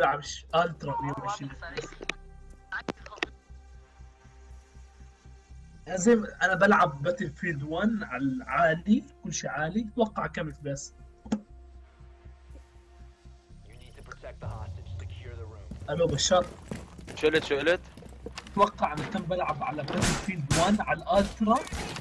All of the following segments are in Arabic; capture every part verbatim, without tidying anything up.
بلعبش الترا مية وعشرين. زي ما انا بلعب باتل فيلد واحد على العالي، كل شيء عالي. اتوقع كم اف بي اس. الو بشار. شو قلت شو قلت؟ اتوقع انا كم بلعب على باتل فيلد واحد على الالترا.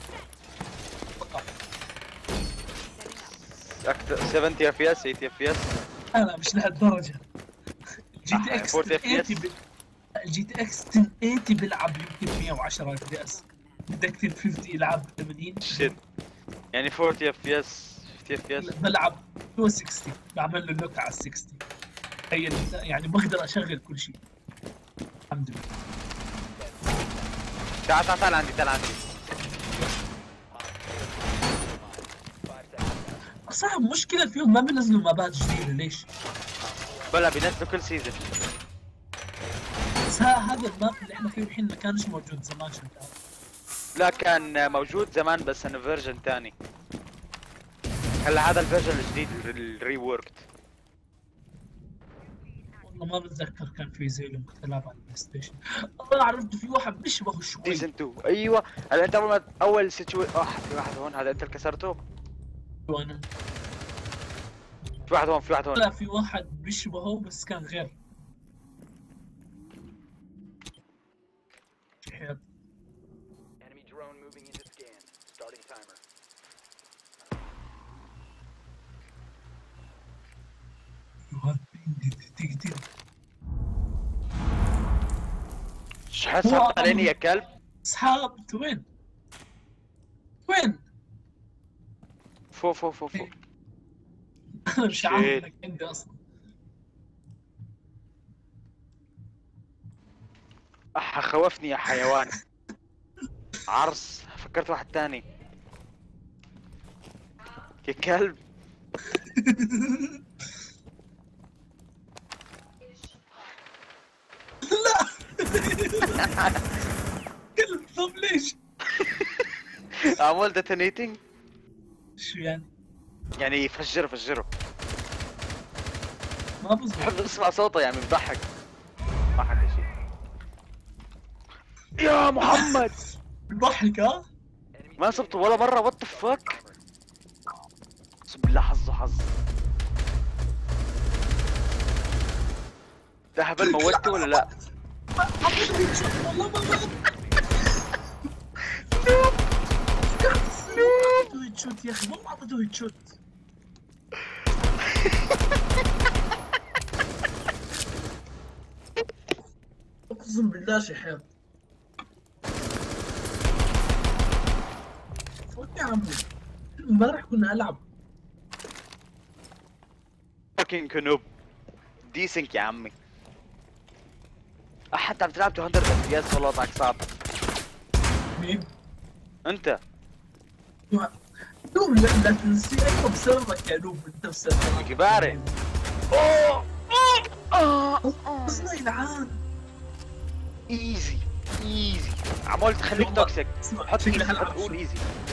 اكثر سبعين اف اس ثمانين اف اس. انا مش لهالدرجه. جي تي اكس أربعين اف اس. ثمانين الجي تي اكس ثمانين بيلعب يمكن مية وعشرة اف بي اس. بدك خمسين يلعب ثمانين. شت يعني أربعين اف اس خمسين اف اس. بلعب مية وستين، بعمل له لوك على ستين. تخيل يعني بقدر اشغل كل شيء الحمد لله. تعال تعال تعال عندي تعال عندي. صعب. مشكلة فيهم ما بينزلوا مابات جديدة. ليش؟ بلا بينزلوا كل سيزون. بس هذا الماب اللي احنا فيه الحين ما كانش موجود زمان. شو لا كان موجود زمان بس انه فيرجن ثاني. هلا هذا الفيرجن الجديد الري ووركت. والله ما بتذكر كان في زي لما كنت العب على البلاي ستيشن. والله عرفت في واحد بيشبهه شوي. سيزون اثنين ايوه. هلا انت اول ما اول سيتوي اه في واحد هون. هذا انت اللي كسرته؟ وانا في واحد هون في واحد هون. لا في واحد بيشبهه بس كان غير. حياة. شو سحبت عليني يا كلب؟ اسحاب. انت وين؟ وين؟ فوق فوق فوق فوق. انا مش عارف انك عندي اصلا. اح خوفني يا حيوان. عرس فكرت واحد ثاني يا كلب. لا كلب. طب ليش؟ عمول ديتونيتنج. شو يعني؟ يعني فجره فجره. ما بزبط. بحب اسمع صوته يعني بضحك. ما حكى شيء. يا محمد بضحك. ها؟ ما صبته ولا مرة. وات ذا فك. اقسم بالله حظه حظ. ده هبل موتته ولا لا؟ عطيته هيد شوت والله ما مات. عطيته هيد شوت يا اخي والله عطيته هيد شوت. اقسم بالله شحيط. فوت يا عمي. امبارح كنا العب. فاكينج كنوب ديسنك يا عمي. حتى عم تلعب مئتين اف بي اس والله وضعك صعب. مين؟ انت نوب. لا لا تنسي. ايوه بسببك يا نوب. انت بسببك. كباري. اوه اوه اصلا يلعان. ايزي ايزي. عمال تخليك توكسيك. حط شكلي ايزي. حلعب. قول ايزي.